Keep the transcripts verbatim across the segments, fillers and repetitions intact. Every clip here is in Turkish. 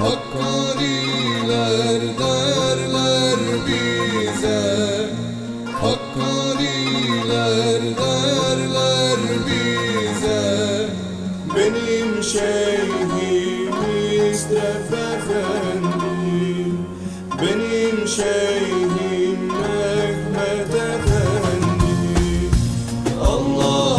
Hakkaniler derler bize, Hakkaniler derler bize. Benim şeyhim İsref Efendi, benim şeyhim Mehmet Efendi. Allah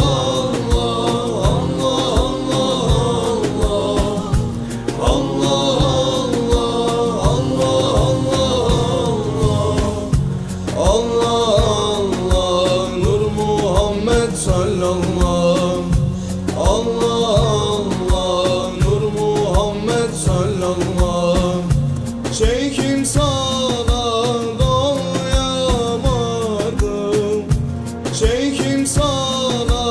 sallallahu, Allah Allah, Nur Muhammed sallallahu. Şeyhim sana doyamadım, Şeyhim sana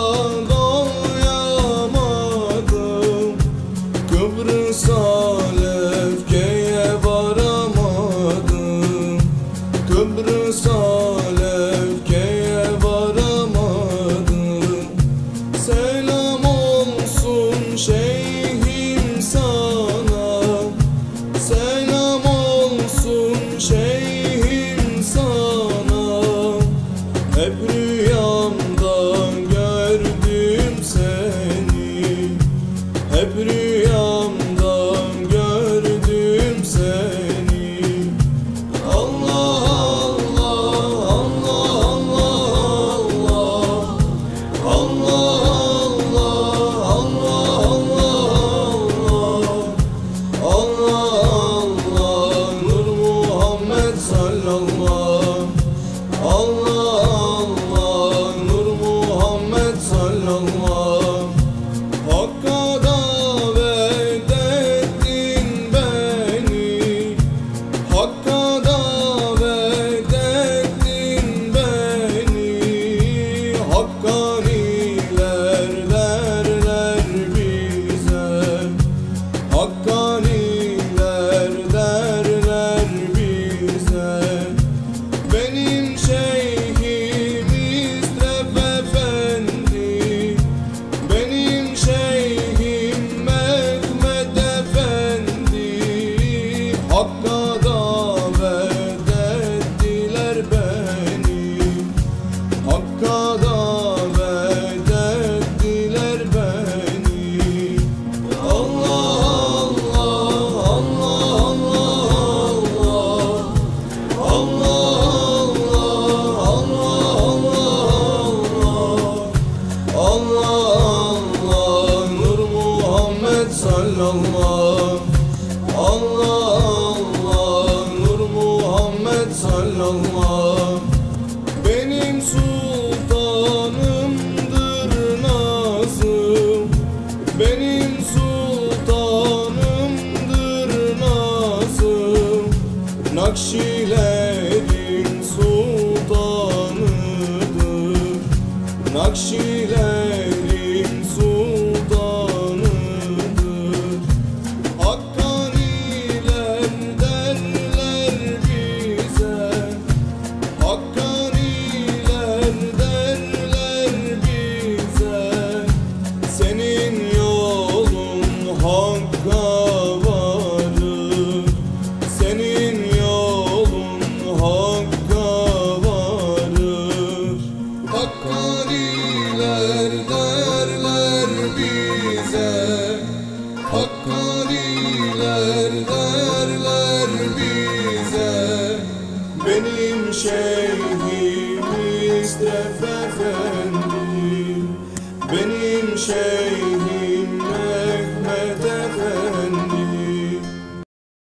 doyamadım. Kıbrıs'a Lefke'ye varamadım, Kıbrıs'a Lefke'ye varamadım. Selam olsun şeyhim sana, selam olsun şeyhim sana. Hep rüyamda gördüm seni, hep rüyamda gördüm seni. Allah Hakk'a davet ettin beni, Hakk'a davet ettin beni. Hakkaniler derler bize, Hakkaniler derler bize. Benim şeyhim İsref Efendi, benim şeyhim Mehmet Efendi. Hakk'a davet ettiler beni, Hakk'a davet ettiler beni. Allah Allah Allah Allah, Nur Muhammed sallallahu. Allah Allah, Nur Muhammed sallallahu. Benim sultanımdır nazım, benim sultanımdır nazım. Nakşilerin sultanıdır, Nakşilerin sultanıdır. Hakkaniler derler bize, Hakkaniler derler bize. Senin yolun Hakk'a varır, senin yolun Hakk'a varır. Hakkaniler derler bize, Hakkaniler derler bize. Benim şeyhim İsref Efendi, benim şeyhim